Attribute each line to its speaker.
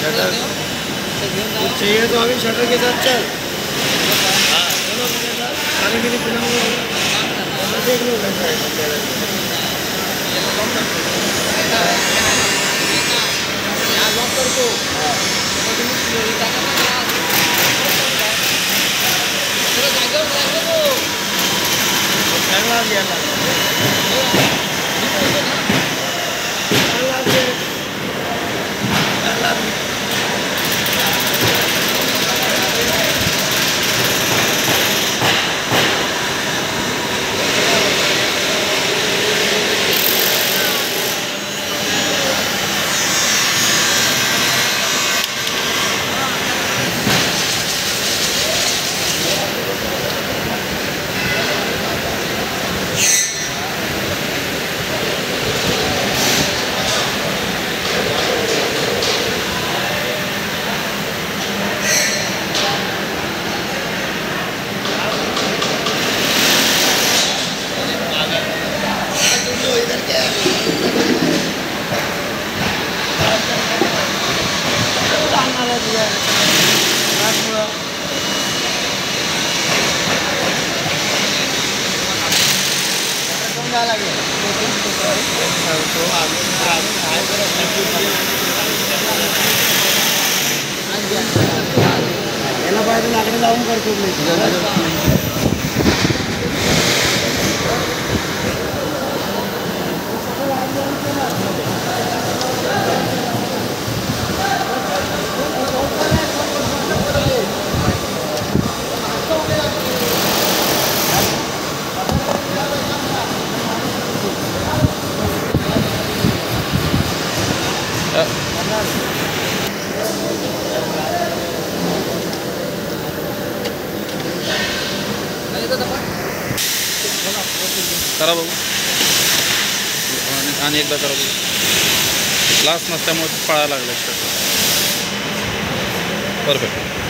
Speaker 1: Shutter चाहिए तो अभी शटर के साथ चल। हाँ दोनों के साथ खाने के लिए पिलाऊंगा, देख लो कैसा है। याला पाहिजे लाकडं लावून करतो मी.
Speaker 2: करा बघू आणि एकदा करा बघू. ग्लास नसल्यामुळे पळायला लागलं. परफेक्ट.